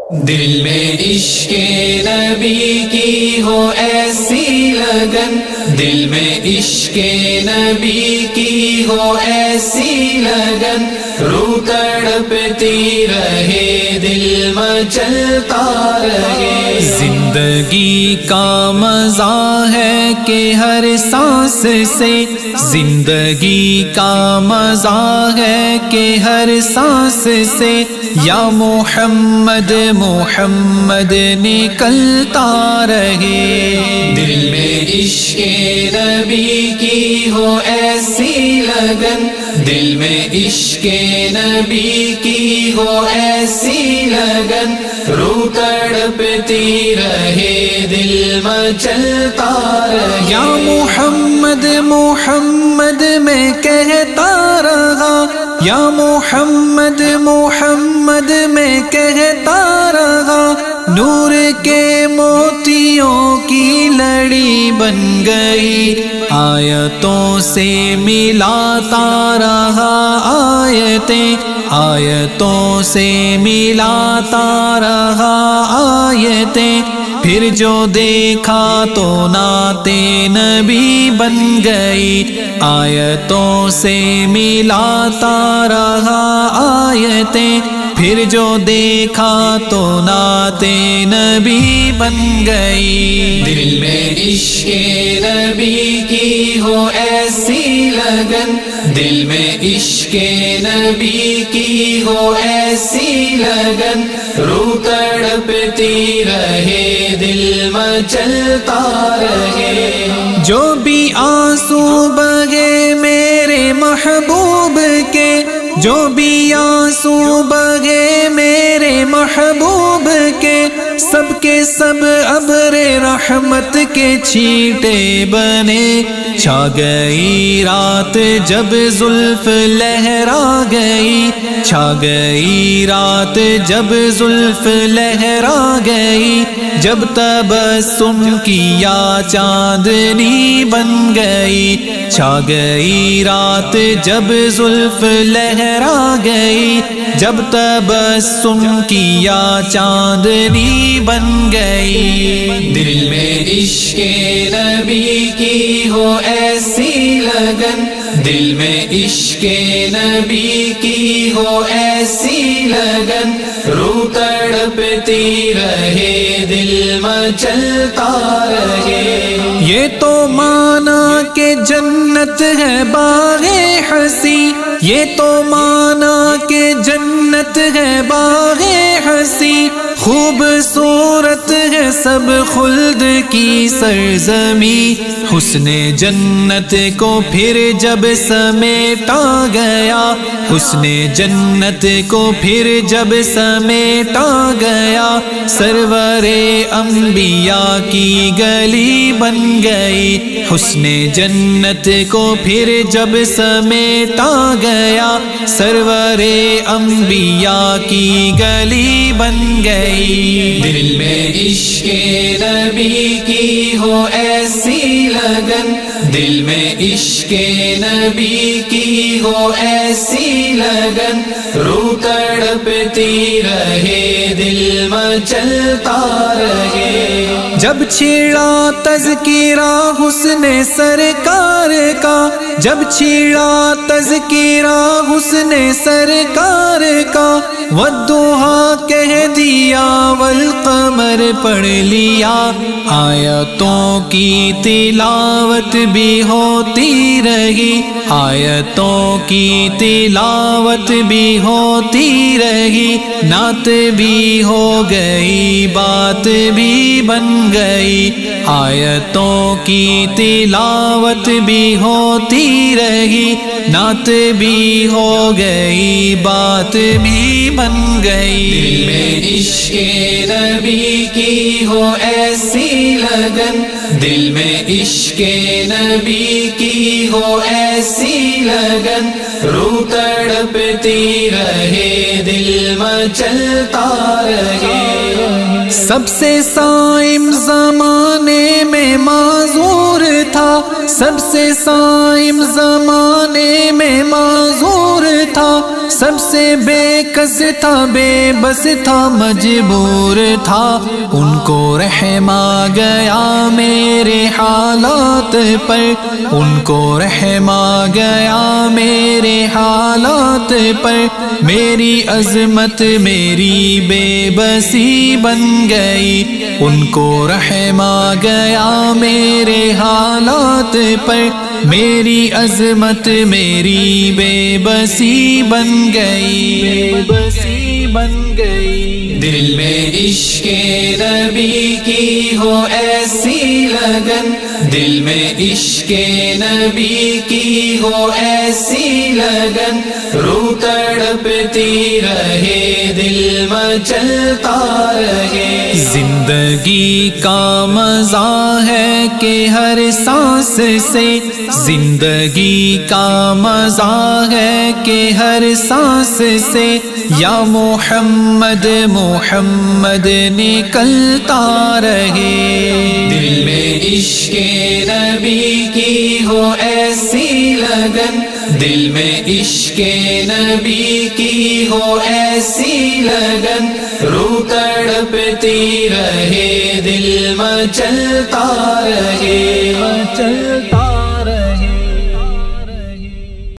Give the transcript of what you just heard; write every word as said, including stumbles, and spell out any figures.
دل میں عشق نبی کی ہو ایسی لگن، دل میں عشق نبی کی ہو ایسی لگن، روح تڑپتی رہے دل مچلتا رہے۔ زندگی کا مزہ ہے کہ ہر سانس سے، زندگی کا مزہ ہے کہ ہر سانس سے یا محمد محمد نکلتا رہے۔ دل میں عشق نبی کی ہو ایسی لگن، دل میں عشق نبی کی ہو ایسی لگن، روح تڑپتی رہے دل مچلتا رہے۔ یا محمد محمد میں کہتا رہا، یا محمد محمد میں کہتا رہا، نور کے موتیوں کی لڑی بن گئی، آیتوں سے ملاتا رہا آیتیں، آیتوں سے ملاتا رہا آیتیں، پھر جو دیکھا تو نعت نبی بن گئی، آیتوں سے ملاتا رہا آیتیں، پھر جو دیکھا تو نعت نبی بن گئی۔ دل میں عشق نبی کی ہو ایسی لگن، دل میں عشق نبی کی ہو ایسی لگن، روح تڑپتی رہے دل مچلتا رہے۔ جو بھی آنسو بہے میرے محبوب کے، جو بھی آنسو بہے میرے محبوب کے، سب کے سب ابر رحمت کے چھینٹے بنے، چھا گئی رات جب زلف لہرا گئی، چھا گئی رات جب زلف لہرا گئی، جب تبسم کیا چاندنی بن گئی، چھا گئی رات جب زلف لہرا گئی، جب تبسم کیا چاندنی بن گئی۔ دل میں عشق نبی کی ہو ایسی لگن، دل میں عشق نبی کی ہو ایسی لگن، روح تڑپتی رہے دل مچلتا رہے۔ یہ تو مانا کہ جنت ہے باغ ہنسی، یہ تو مانا کہ جنت ہے باغ ہنسی، خوبصورت ہے سب خلد کی سرزمی، حسن جنت کو پھر جب سمیٹا گیا، حسن جنت کو پھر جب سمیٹا گیا، سرور انبیاء کی گلی بن گئی، حسن جنت کو پھر جب سمیٹا گیا، سرور انبیاء کی گلی بن گئی۔ دل میں عشق نبی کی ہو ایسی لگن، دل میں عشق نبی کی ہو ایسی لگن، روح تڑپتی رہے دل مچلتا رہے۔ جب چھڑا تذکرہ حسن سرکار کا، جب چھڑا تذکرہ حسن سرکار کا، والضحیٰ کہہ دیا والقمر پڑھ لیا، آیتوں کی تلاوت بھی ہوتی رہی، آیتوں کی تلاوت بھی ہوتی رہی، نعت بھی ہو گئی بات بھی بن گئی، آیتوں کی تلاوت بھی ہوتی رہی، نعت بھی ہو گئی بات بھی بن گئی۔ دل میں عشق نبی کی ہو ایسی لگن، دل میں عشق نبی کی ہو ایسی لگن، روح تڑپتی رہے دل مچلتا رہے۔ سب سے صائم زمانے میں معذور تھا، سب سے صائم زمانے میں معذور تھا، سب سے بے کس تھا، بے بس تھا، مجبور تھا، ان کو رحم آ گیا میرے حالات پر، ان کو رحم آ گیا میرے حالات پر، میری عظمت میری بے بسی بن گئی، ان کو رحم آ گیا میرے حالات پر، میری عظمت میری بے بسی بن گئی، بے بسی بن گئی۔ دل میں عشق نبی کی ہو ایسی لگن، دل میں عشق نبی کی ہو ایسی لگن، روح تڑپتی رہے دل مچلتا رہے، زندگی کا مزہ ہے کہ ہر سانس سے، زندگی کا مزہ ہے کہ ہر سانس سے، یا محمد محمد نکلتا رہے، دل میں عشق نبی کی ہو ایسی لگن، دل میں عشق نبی کی ہو ایسی لگن، روح تڑپتی رہے دل مچلتا رہے، مچلتا